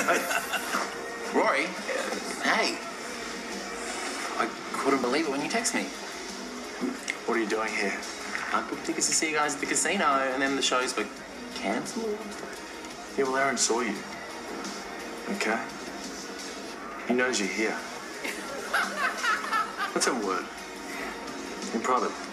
Rory, hey. I couldn't believe it when you texted me. What are you doing here? I booked tickets to see you guys at the casino, and then the shows were cancelled. Yeah, well, Aaron saw you. Okay? He knows you're here. Let's have a word. In private.